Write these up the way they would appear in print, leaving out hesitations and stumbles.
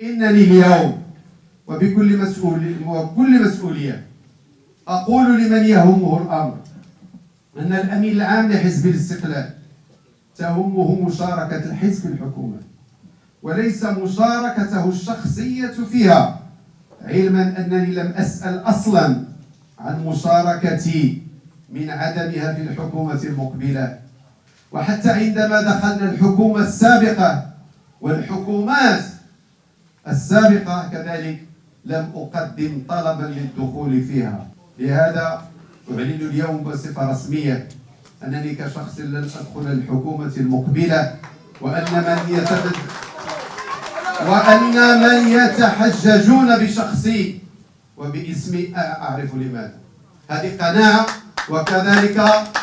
إنني اليوم وبكل مسؤولية أقول لمن يهمه الأمر أن الأمين العام لحزب الاستقلال تهمه مشاركة الحزب في الحكومة وليس مشاركته الشخصية فيها، علما أنني لم أسأل أصلا عن مشاركتي من عدمها في الحكومة المقبلة. وحتى عندما دخلنا الحكومة السابقة والحكومات السابقة كذلك لم أقدم طلبا للدخول فيها. لهذا أعلن اليوم بصفة رسمية أنني كشخص لن أدخل الحكومة المقبلة، وأن من يتحججون بشخصي وباسمي أعرف لماذا. هذه قناعة، وكذلك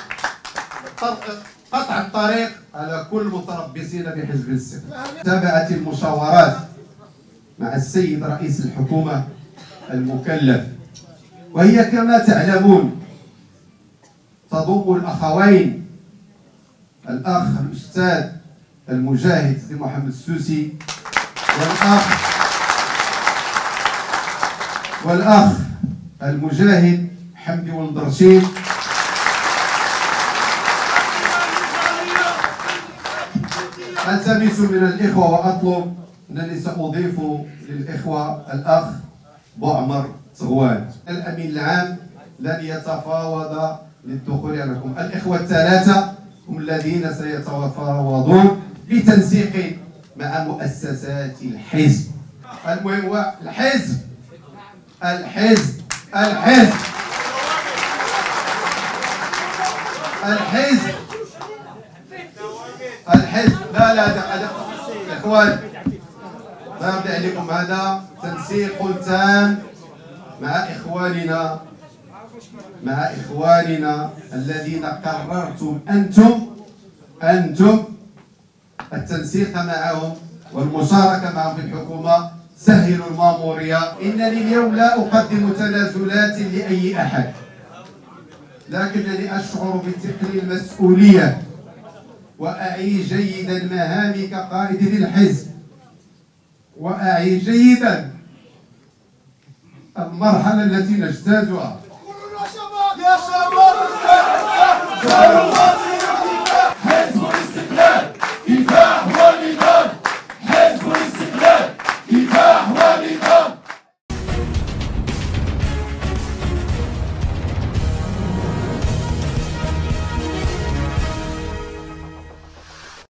قطع الطريق على كل متربصين بحزب الاستقلال. تابعت المشاورات مع السيد رئيس الحكومة المكلف، وهي كما تعلمون تضم الأخوين الأخ الأستاذ المجاهد سيدي محمد السوسي والأخ المجاهد حمدي ولد رشيد، ألتمس من الإخوة وأطلب أنني سأضيف للإخوة الأخ بوعمر صغوان. الأمين العام لن يتفاوض للدخول عليكم. الإخوة الثلاثة هم الذين سيتفاوضون لتنسيق مع مؤسسات الحزب. المهم هو الحزب الحزب الحزب الحزب الحزب لا إخوان بارد عليكم، هذا تنسيق تام مع إخواننا الذين قررتم أنتم التنسيق معهم والمشاركة معهم في الحكومة. سهلوا المامورية. إنني اليوم لا أقدم تنازلات لأي أحد، لكنني أشعر بثقل المسؤولية وأعي جيدا مهامي كقائد للحزب، وأعي جيدا المرحلة التي نجتازها.